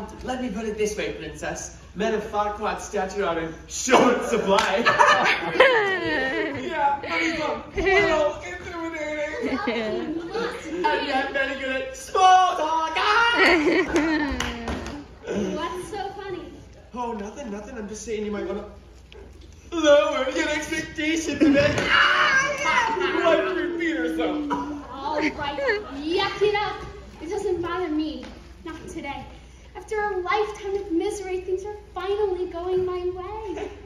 let me put it this way, princess. Men of Farquaad's stature are in short supply. Yeah, little intimidating. And yet very good at small talk. What's so funny? Oh, nothing. I'm just saying you might want to lower your expectations a bit. Like repeat herself. All right, yuck it up. It doesn't bother me. Not today. After a lifetime of misery, things are finally going my way.